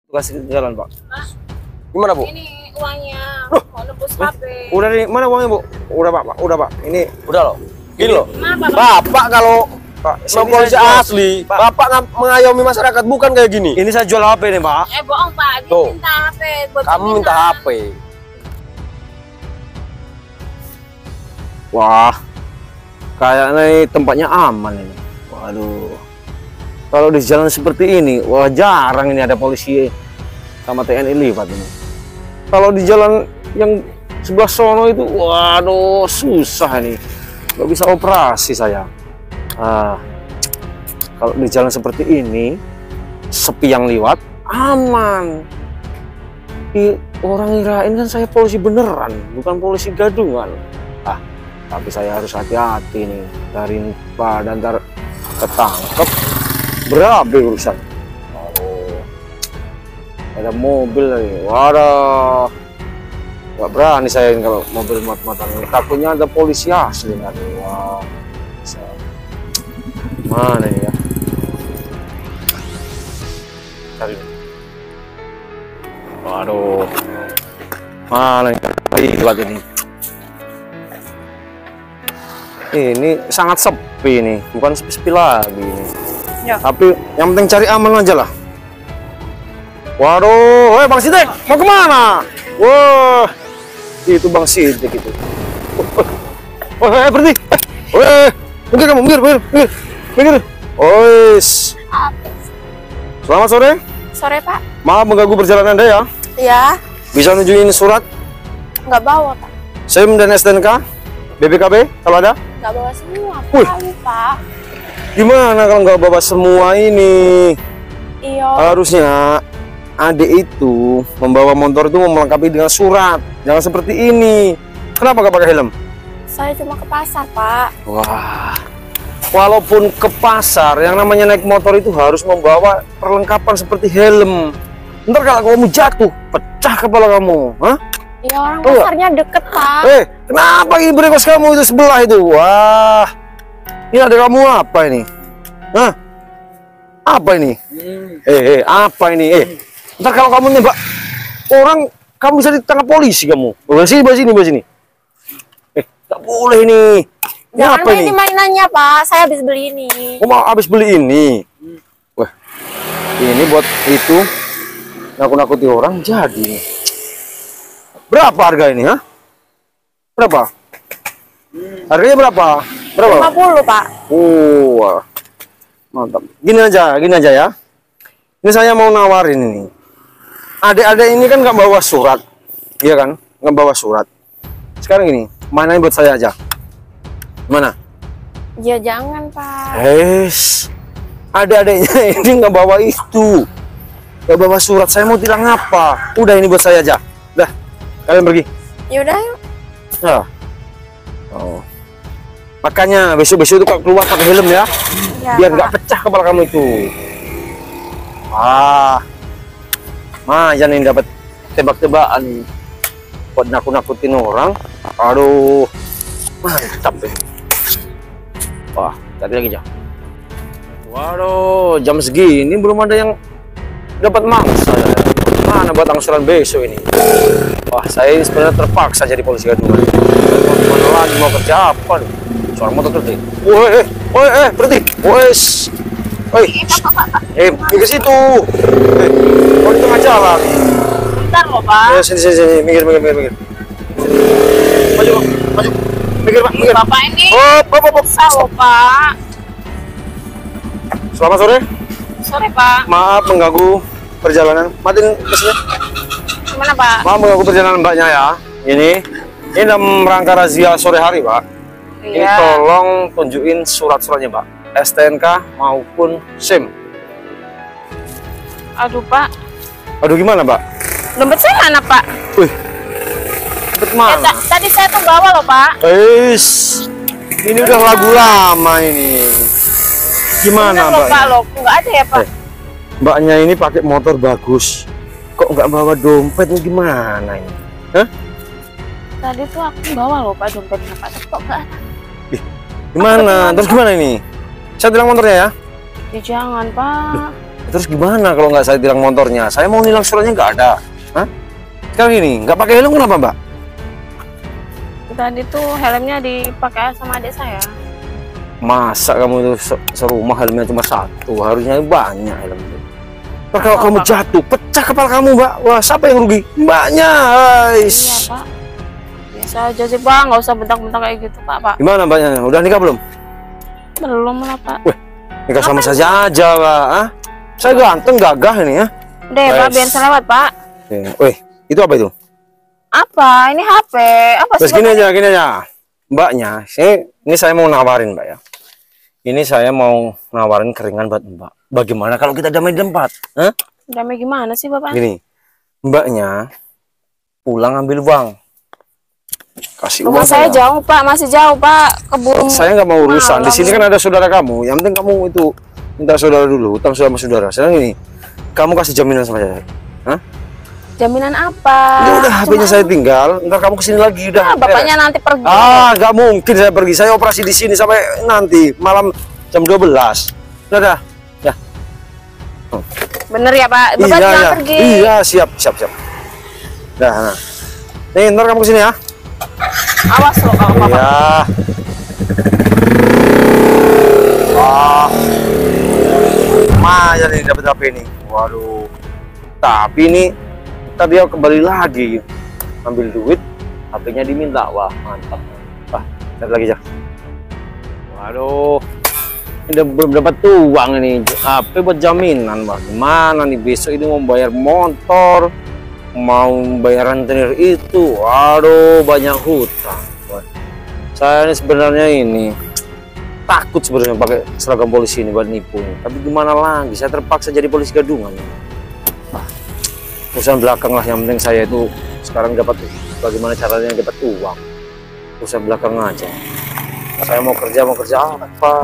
Kasih jalan, Pak. Pak, Gimana, Bu? ini uangnya Loh. mau nebus HP. Udah nih, mana uangnya, Bu? Udah, Pak. Udah, Pak. Ini udah loh. Gini loh. Kenapa, Pak? Bapak kalau Pak, mau sini polisi saya jual. asli, Pak. Bapak mengayomi masyarakat bukan kayak gini. Ini saya jual HP nih, Pak. Bohong, Pak. Dia Tuh. minta HP buat Kamu minta jaminan. HP. Wah, kayaknya ini tempatnya aman ini. Waduh, kalau di jalan seperti ini, wah jarang ini ada polisi sama TNI liwat ini. Kalau di jalan yang sebelah sono itu, waduh susah ini, nggak bisa operasi saya. Kalau di jalan seperti ini, sepi yang liwat, aman. Orang ngirain kan saya polisi beneran, bukan polisi gadungan. Tapi saya harus hati-hati nih, dari badan ntar ketangkep, berabe urusan. Oh, ada mobil lagi, waduh, nggak berani saya kalau mobil mat-matan. Takutnya ada polisi asli nanti. Wah, mana ini ya? Cari. Waduh, mana ini? Lihat ini. Ini sangat sepi nih, bukan sepi-sepi lagi ini. Ya. Tapi yang penting cari aman aja lah. Waduh, woi Bang Sidik, mau kemana? Wah, itu Bang Sidik itu. Berhenti. Minggir kamu, minggir. Ois. Selamat sore. Sore, Pak. Maaf mengganggu perjalanan Anda ya. Iya, Bisa nunjukin surat nggak bawa, Pak. SIM dan STNK, BPKB kalau ada? Nggak bawa semua, Wih. Pak. Lupa. Gimana kalau nggak bawa semua ini? Iya. Harusnya adik itu membawa motor itu melengkapi dengan surat, jangan seperti ini. Kenapa nggak pakai helm? Saya cuma ke pasar, Pak. Wah, walaupun ke pasar, yang namanya naik motor itu harus membawa perlengkapan seperti helm. Ntar kalau kamu jatuh, pecah kepala kamu. Hah? Iya, orang Oh, pasarnya deket, Pak. Kenapa ini berikos kamu itu sebelah itu? Wah, ini ada kamu apa ini? Hah? Apa ini? Apa ini? Ntar kalau kamu nembak orang, kamu bisa ditangkap polisi kamu. Bawa sini. Tak boleh ini. Ini Jangan apa ini? main mainannya, Pak. Saya habis beli ini. Kamu mau habis beli ini? Wah, ini buat itu nakut-nakuti orang jadi nih. Berapa harga ini, ha? Berapa? Harganya berapa? Berapa? 50, Pak. Wah, mantap. Gini aja ya. Ini saya mau nawarin ini. Adik-adik ini kan nggak bawa surat, iya kan? Nggak bawa surat. Sekarang ini, mainin buat saya aja. Mana? Ya jangan, Pak. Adik-adiknya ini nggak bawa itu, nggak bawa surat. Saya mau tilang apa? Udah ini buat saya aja. Dah, kalian pergi. Yaudah, yuk. Ya. Oh. Makanya besok-besok itu kalau keluar pakai helm ya, Ya, biar Pak. nggak pecah kepala kamu itu. Jangan dapat tebak-tebakan buat nakut-nakutin orang. Aduh, mantap ya. Wah, cari lagi jam. Waduh, jam segini belum ada yang dapat mangsa. Mana buat angsuran besok ini? Wah, saya ini sebenarnya terpaksa jadi polisi gadungan. Mana lagi mau kerja apa nih? Seorang motor berhenti. Woi, berhenti. Ke situ. Kau di tengah jalan. Bentar loh, Pak. Sini, minggir. Maju. Minggir, Pak, minggir. Bapak ini Hop. susah loh, Pak. Selamat sore. Sore, Pak. Maaf mengganggu perjalanan. Matiin mesinnya. Gimana, Pak? Maaf mengganggu perjalanan Mbaknya ya. Ini dalam rangka razia sore hari, Pak. Ini Iya. tolong tunjukin surat-suratnya, Pak. STNK maupun SIM. Aduh, Pak. Aduh, gimana, Pak? Dompet saya mana, Pak? Wih, dompet mana? Tadi saya tuh bawa loh, Pak. Ini udah lagu lama ini. Gimana, Bener loh, Mbak? Pak, loh. Nggak ada ya, Pak? Mbaknya ini pakai motor bagus. Kok nggak bawa dompet nih, gimana ini? Hah? Tadi tuh aku bawa loh, Pak, dompetnya, Pak. Tapi kok nggak ada? Gimana? Terus gimana ini? Saya bilang motornya ya? Ya jangan, Pak. Terus gimana kalau nggak saya tilang motornya? Saya mau nilang suratnya nggak ada. Hah? Sekarang ini nggak pakai helm kenapa Mbak? Tadi tuh helmnya dipakai sama adik saya. Masa kamu itu serumah helmnya cuma satu? Harusnya banyak helm itu. Nah, kalau kamu jatuh, pecah kepala kamu Mbak. Wah, siapa yang rugi? Mbaknya, guys. Iya Pak. Biasa aja sih Pak, nggak usah bentak-bentak kayak gitu Pak. Gimana Mbaknya? Udah nikah belum? Belum lah Pak. Wih, nikah sama saja aja Pak. Hah? Saya ganteng, gagah ini ya. Udah ya Pak, biar selewat Pak. Wih, itu apa itu? Apa? Ini HP. Apa Terus sih? gini aja. Mbaknya, ini saya mau nawarin Mbak ya. Ini saya mau nawarin keringan buat Mbak. Bagaimana kalau kita damai di tempat? Hah? Damai gimana sih Bapak? Gini, Mbaknya pulang ambil uang. Kasih Rumah uang saya jauh Pak, masih jauh Pak. Kebun. Saya nggak mau urusan. Di Malam. sini kan ada saudara kamu. Yang penting kamu itu minta saudara dulu, utang sama saudara. Sekarang ini, kamu kasih jaminan sama saya. Hah? Jaminan apa? Ya udah, HP-nya saya tinggal. Ntar kamu kesini lagi udah. Nah, bapaknya nanti pergi. Nggak mungkin saya pergi. Saya operasi di sini sampai nanti malam jam 12. Udah. Ya. Bener ya Pak? Bapak jangan pergi. Iya, siap. Nah. Nih, ntar kamu kesini ya. Awas loh kalau Bapak. Iya. Wah. Lumayan nih dapat HP ini. Waduh. Tapi ini tadi dia kembali lagi ambil duit, HP-nya diminta. Wah, mantap. Wah, lihat lagi ya. Waduh. Ini belum dapat uang ini. HP buat jaminan, bagaimana nih besok ini mau bayar motor, mau bayar rentenir itu. Waduh, banyak hutang. Saya ini sebenarnya ini takut sebenarnya pakai seragam polisi ini buat nipu. Tapi gimana lagi? Saya terpaksa jadi polisi gadungan. Urusan belakang lah, yang penting saya itu sekarang dapat bagaimana caranya dapat uang. Urusan belakang aja. Saya mau kerja apa?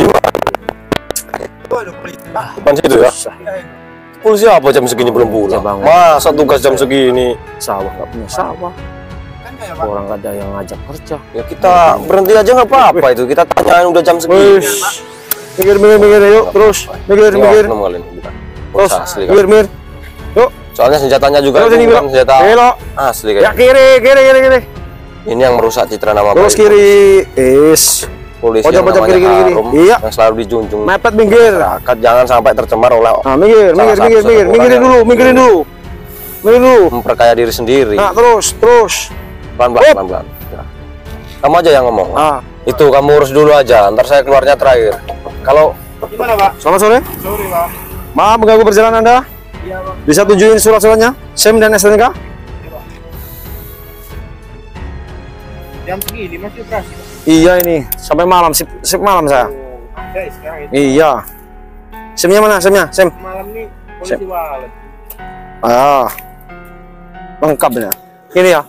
Depan situ ya. Polisi apa jam segini belum pulang? Masa tugas jam segini? Sawah nggak punya sawah. Orang nggak ada yang ngajak kerja. Ya kita berhenti aja nggak apa-apa itu. Kita tanyain udah jam segini. Mikir yuk, terus mikir. Terus mikir. Yuk. Soalnya senjatanya juga bukan senjata asli kayak. Ya kiri. Ini yang merusak citra nama terus baik. kiri. Polisi pojok kiri. Iya. Yang selalu dijunjung. Mepet minggir. Masyarakat jangan sampai tercemar oleh. Nah, mikirin dulu. Memperkaya diri sendiri. Nah, terus. Pelan-pelan. Ya. Kamu aja yang ngomong. Itu kamu urus dulu aja. Ntar saya keluarnya terakhir. Kalau gimana Pak? Selamat sore. Sorry Pak. Maaf mengganggu perjalanan Anda. Iya Pak. Bisa tunjukin surat-suratnya, SIM dan STNK? Jam segini masih operasi Pak? Iya ini, sampai malam, sip malam saya. Ada sekarang itu. Iya. SIM-nya mana? SIM? Malam nih polisi walet. Lengkap ya. Ini ya.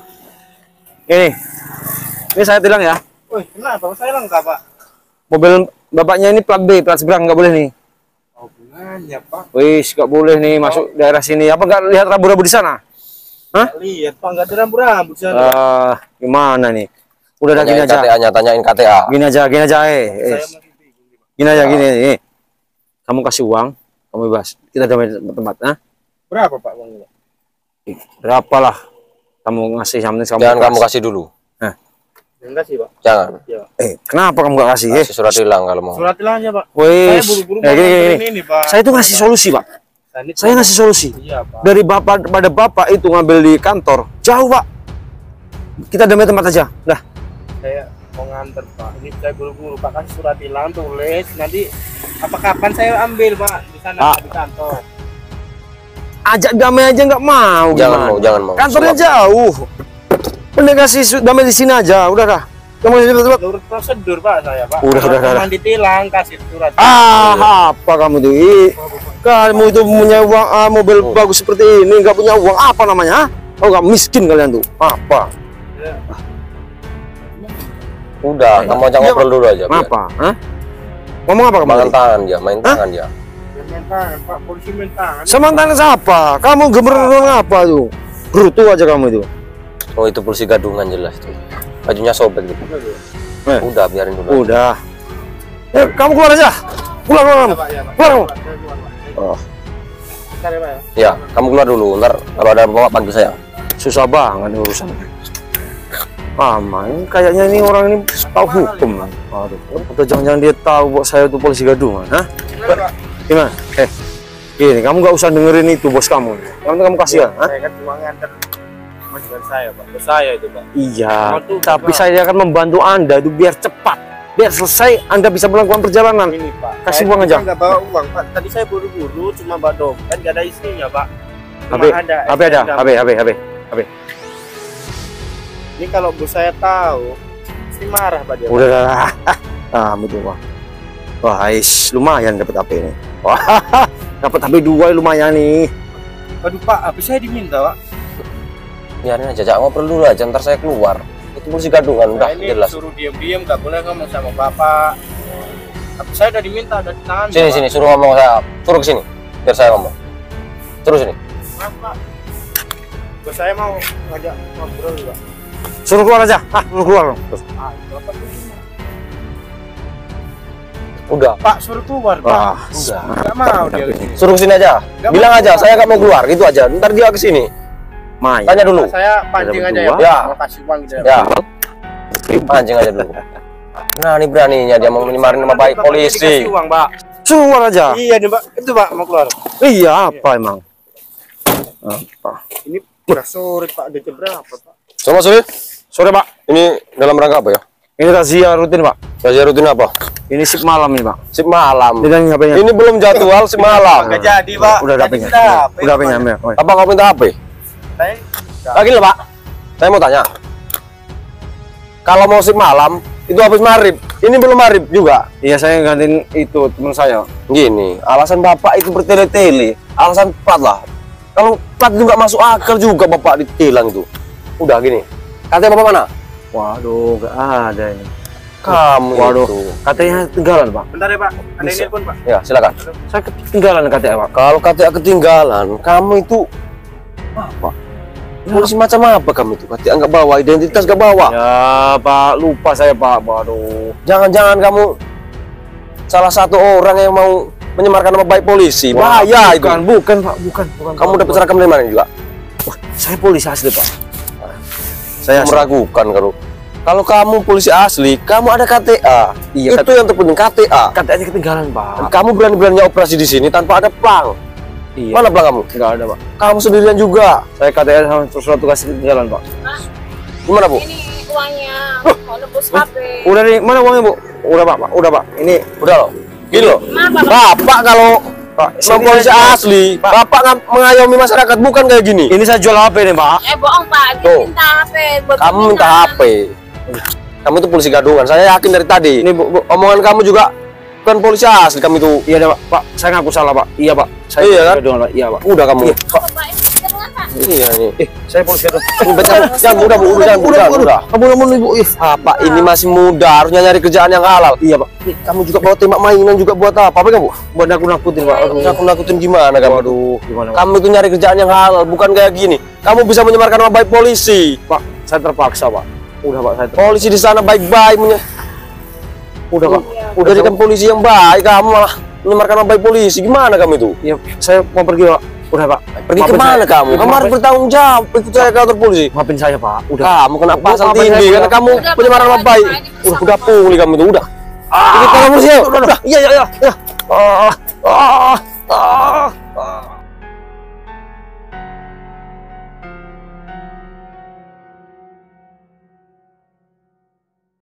Ini saya tilang ya. Wih, kenapa? Saya lengkap Pak. Mobil bapaknya ini plat B, plat seberang, nggak boleh nih. Oh, bunganya Pak. Wih, nggak boleh nih masuk daerah sini. Apa nggak lihat rambu-rambu di sana? Hah? Lihat Pak, nggak ada rambu-rambu sana. Gimana nih? Udah gini aja. KTA-nya, tanyain KTA. Gini aja. Saya masih bingung. Gini. Kamu kasih uang, kamu bebas. Kita damai tempat, nah? Berapa Pak uangnya? Berapa lah? Kamu ngasih sampai kamu. Jangan kamu kasih dulu. Enggak sih Pak. Jangan. Iya. Kenapa kamu nggak kasih? Kasih surat hilang kalau mau. Surat tilangnya Pak. Wih, Saya buru-buru gini. ini Pak. Saya itu ngasih solusi, Pak. Saya ngasih solusi. Iya Pak. Dari bapak pada bapak itu ngambil di kantor jauh, Pak. Kita damai tempat aja. Dah. Saya mau nganter Pak. Ini saya buru-buru Pak, kasih surat tilang tulis. Nanti apa kapan saya ambil Pak di sana di kantor. Ajak damai aja nggak mau. Jangan mau. Kantornya jauh. Mending kasih damai di sini aja. Udah dah. Kamu cepat. Menurut prosedur Pak saya Pak. Udah. Cuma ditilang kasih surat. Apa kamu tuh? Kamu itu punya uang mobil bagus seperti ini, nggak punya uang apa namanya? Oh, nggak miskin kalian tuh. Apa? Ya. Udah, kamu ajak ngobrol dulu aja. Apa? Hah? Ngomong apa kamu? Main tangan dia, main tangan dia. Main tangan Pak, polisi main tangan. Sementara siapa? Kamu gemerlung apa tuh? Brutu aja kamu itu. Oh, itu polisi gadungan jelas tuh. Bajunya sobek gitu. Udah, biarin dulu. Udah. Kamu keluar aja. Keluar. Ya, Pak, ya, Pak. Keluar. Saya keluar, Pak. Oh. Bentar ya, Pak. Ya, kamu keluar dulu. Ntar kalau ada bapak bantu saya. Susah banget nih urusan. Ini kayaknya ini orang ini tahu hukum. Aduh, atau jangan-jangan dia tahu bahwa saya itu polisi gadungan, hah? Gimana, Pak? Gimana? Gini, kamu nggak usah dengerin itu bos kamu. Kamu kasih ya, hah? Saya kan cuma nganter majikan saya, Pak. Bos saya itu, Pak. Iya, Waduh, tapi Pak. saya akan membantu Anda itu biar cepat, biar selesai Anda bisa melakukan perjalanan. Ini, Pak. Kasih Saya uang aja. nggak bawa uang, Pak. Tadi saya buru-buru cuma bawa dompet, nggak ada isinya, Pak. Cuma HP ada, HP. Ini kalau bos saya tahu, pasti marah, Pak dia. Udah lah. Betul Pak. Wah, lumayan dapat HP ini. Wah, dapat HP 2 lumayan nih. Aduh, Pak, HP saya diminta, Pak. Biarin aja, jangan ngobrol dulu aja. Ntar saya keluar. Itu polisi gadungan, udah Nah, ini jelas. suruh diam-diam, nggak boleh ngomong sama Bapak. HP saya udah diminta, udah di tangan. Sini, suruh ngomong saya. Suruh ke sini, biar saya ngomong. Terus sini. Maaf, Pak. Bos saya mau ngajak ngobrol, Pak. Suruh keluar aja. Suruh keluar. Bapak tuh gimana? Udah. Pak, suruh keluar, Pak. Udah. Nggak mau dia. Suruh ke sini aja. Nggak Bilang mau aja, keluar. saya nggak mau keluar. Gitu aja. Ntar dia ke sini. Main. Tanya dulu. Saya pancing Ada aja ya, berdua. Pak. Ya. Mau kasih uang gitu Ya. Pancing aja dulu. Beraninya dia mau menyemarin nama baik Bapak polisi. dikasih uang, Pak. Suruh keluar aja. Iya nih, Pak. Itu, Pak, mau keluar. Iya, apa emang? Apa? Ini udah sore, Pak. Udah jam berapa, Pak? Sama sore. Sore Pak. Ini dalam rangka apa ya? Ini razia rutin Pak. Razia rutin apa? Ini shift malam ini Pak. Sip malam. Ini HP-nya. Ini belum jadwal sip malam. Nggak jadi, Pak. Udah Jadi HP-nya. sudah, Udah HP-nya. ambil. Oh, Apa kau minta HP? Saya Lagi loh Pak. Saya mau tanya. Kalau mau sip malam itu habis maghrib. Ini belum maghrib juga. Iya, saya gantiin itu teman saya. Gini, alasan bapak itu bertele-tele. Alasan plat lah. Kalau plat juga masuk akal juga bapak ditilang itu. Udah gini. Katanya bapak mana? Waduh, gak ada ini. Kamu Waduh, itu. katanya ketinggalan Pak. bentar ya, Pak. Ada Bisa. ini pun, Pak. Ya silakan. Saya ketinggalan katanya Pak. Kalau KTA ketinggalan, kamu itu apa? Polisi macam apa kamu itu? KTA nggak bawa, identitas nggak bawa. Ya Pak, lupa saya Pak. Waduh. Jangan-jangan kamu salah satu orang yang mau menyemarkan nama baik polisi. Bahaya itu. Bukan Pak, bukan. Kamu dapat seragam dari mana juga? Wah, saya polisi asli Pak. Saya asli. Meragukan kalau kamu polisi asli, kamu ada KTA. Iya, itu yang terpenting KTA. katanya ketinggalan Pak. Kamu berani-beraninya operasi di sini tanpa ada plang. Iya. Mana plang kamu? Enggak ada Pak. Kamu sendirian juga. Saya katanya sama surat tugas ketinggalan Pak. Gimana Bu? Ini uangnya mau nebus HP. Udah nih, mana uangnya Bu? Udah Pak, udah Pak. Ini Udah loh. Gini loh. Kenapa, Bapak kalau Pak, mau polisi asli, Bapak mengayomi masyarakat bukan kayak gini. ini saya jual HP nih Pak. Bohong Pak, dia Tuh. minta HP. buat Kamu minta pembinaan. HP. Kamu itu polisi gadungan. Saya yakin dari tadi. Ini Bu, Omongan kamu juga bukan polisi asli kamu itu. iya deh Pak. Pak, saya ngaku salah Pak. Iya Pak. Saya Iya, polisi kan? gadungan, Pak. Iya Pak. Udah kamu. Iya. Apa, Pak? Ini jangan, Pak. Iya nih. Saya polisi gadungan. Jangan udah Bu, udah. Kamu namun Ibu. Bapak ini masih muda, harusnya nyari kerjaan yang halal. Iya Pak. Kamu juga bawa tembak mainan juga buat apa? Apa kamu? Buat nakut-nakutin Pak. Nakut-nakutin gimana kamu? Waduh, gimana Pak? Kamu itu nyari kerjaan yang halal, bukan kayak gini. Kamu bisa menyemarkan nama baik polisi. Pak, saya terpaksa Pak. Udah Pak, saya terpaksa. Polisi di sana baik-baik. Udah Pak. Udah jadi kan polisi yang baik, kamu malah menyemarkan nama baik polisi. Gimana kamu itu? Iya, saya mau pergi Pak. Udah Pak. Pergi Maafin kemana saya. kamu? Kamu harus bertanggung jawab. Ikut saya ke kantor polisi. Maafin saya Pak. Udah. Kamu kena pasal Maafin tinggi saya, karena kamu Udah, penyemaran nama Pak, baik. ini bersama. Udah pulih kamu itu, udah. Pergi ke kantor polisi. Udah. Iya.